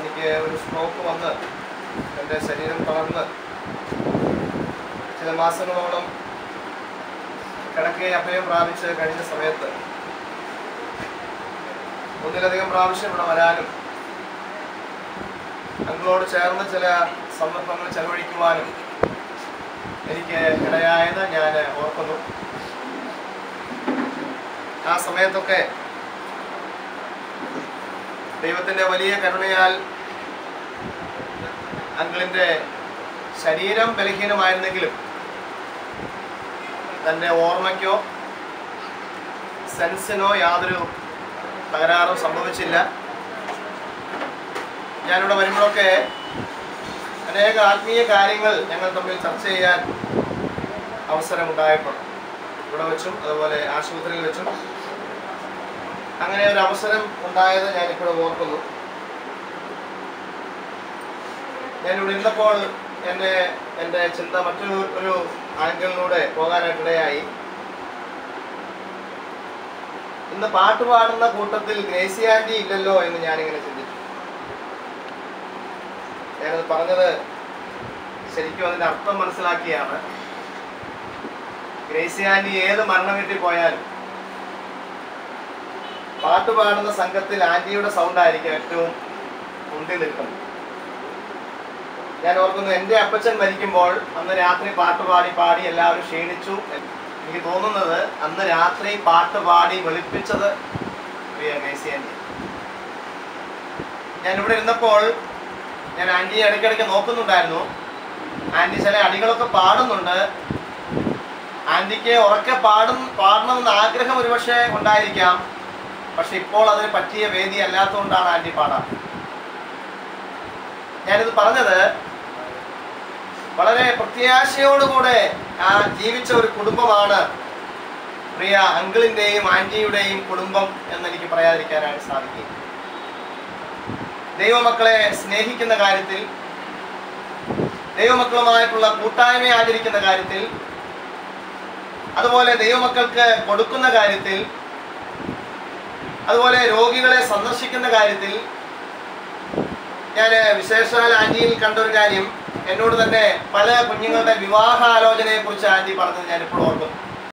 എനിക്ക് ഒരു സ്ട്രോക്ക് വന്ന് എൻ്റെ ശരീരം തളർന്ന് ചില മാസങ്ങളോളം കിടക്കയിൽ അഭയം പ്രാപിച്ച് കഴിഞ്ഞ സമയത്ത് ഒന്നിലധികം പ്രാവശ്യം ഇവിടെ വരാനും അങ്കിളോട് ചേർന്ന് ചില സന്ദർഭങ്ങൾ ചെലവഴിക്കുവാനും എനിക്ക് ഇടയായത് ഞാൻ ഓർക്കുന്നു. ആ സമയത്തൊക്കെ ദൈവത്തിൻ്റെ വലിയ കരുണയാൽ അങ്കിളിൻ്റെ ശരീരം ബലഹീനമായിരുന്നെങ്കിലും തൻ്റെ ഓർമ്മയ്ക്കോ സെൻസിനോ യാതൊരു തകരാറും സംഭവിച്ചില്ല. ഞാനിവിടെ വരുമ്പോഴൊക്കെ അനേക ആത്മീയ കാര്യങ്ങൾ ഞങ്ങൾ തമ്മിൽ ചർച്ച ചെയ്യാൻ അവസരമുണ്ടായിട്ടുണ്ട്. ഇവിടെ വെച്ചും അതുപോലെ ആശുപത്രിയിൽ വെച്ചും അങ്ങനെ ഒരു അവസരം ഉണ്ടായത് ഞാനിപ്പോഴും ഓർക്കുന്നു. ഞാനിവിടെ ഇരുന്നപ്പോൾ എൻ്റെ ചിന്ത മറ്റൊരു ആംഗിളിലൂടെ പോകാനായിട്ടിടയായി. ഇന്ന് പാട്ട് പാടുന്ന കൂട്ടത്തിൽ ഗ്രേസി ആൻറ്റി ഇല്ലല്ലോ എന്ന് ഞാനിങ്ങനെ ചിന്തിച്ചു. ഞാനത് പറഞ്ഞത് ശരിക്കും അതിൻ്റെ അർത്ഥം മനസ്സിലാക്കിയാണ്. ഗ്രേസി ആൻറ്റി ഏത് മരണ വീട്ടിൽ പോയാലും പാട്ട് പാടുന്ന സംഘത്തിൽ ആൻറ്റിയുടെ സൗണ്ടായിരിക്കും ഏറ്റവും മുന്നിൽ നിൽക്കുന്നത്. ഞാൻ ഓർക്കുന്നു, എൻ്റെ അപ്പച്ചൻ മരിക്കുമ്പോൾ അന്ന് രാത്രി പാട്ട് പാടി എല്ലാവരും ക്ഷീണിച്ചു. എനിക്ക് തോന്നുന്നത് അന്ന് രാത്രി പാട്ട് പാടി വെളുപ്പിച്ചത് ഗ്രേസി ആൻറ്റി. ഞാനിവിടെ ഇരുന്നപ്പോൾ ഞാൻ ആൻറ്റിയെ ഇടയ്ക്കിടയ്ക്ക് നോക്കുന്നുണ്ടായിരുന്നു. ആൻറ്റി ചില അടികളൊക്കെ പാടുന്നുണ്ട്. ആൻറ്റിക്ക് ഉറക്കെ പാടണമെന്ന് ആഗ്രഹം ഒരുപക്ഷെ ഉണ്ടായിരിക്കാം. പക്ഷെ ഇപ്പോൾ അതിന് പറ്റിയ വേദി അല്ലാത്തതുകൊണ്ടാണ് ആൻറ്റി പാടാൻ. ഞാനിത് പറഞ്ഞത് വളരെ പ്രത്യാശയോടുകൂടെ ജീവിച്ച ഒരു കുടുംബമാണ് പ്രിയ അങ്കിളിൻ്റെയും ആൻറ്റിയുടെയും കുടുംബം എന്നെനിക്ക് പറയാതിരിക്കാനായിട്ട് സാധിക്കും. ദൈവമക്കളെ സ്നേഹിക്കുന്ന കാര്യത്തിൽ, ദൈവമക്കളുമായിട്ടുള്ള കൂട്ടായ്മ ആചരിക്കുന്ന കാര്യത്തിൽ, അതുപോലെ ദൈവമക്കൾക്ക് കൊടുക്കുന്ന കാര്യത്തിൽ, അതുപോലെ രോഗികളെ സന്ദർശിക്കുന്ന കാര്യത്തിൽ ഞാൻ വിശേഷാൽ ആൻറ്റിയിൽ കണ്ടൊരു കാര്യം, എന്നോട് തന്നെ പല കുഞ്ഞുങ്ങളുടെ വിവാഹാലോചനയെക്കുറിച്ച് ആൻറ്റി പറഞ്ഞത് ഞാനിപ്പോൾ ഓർക്കുന്നു.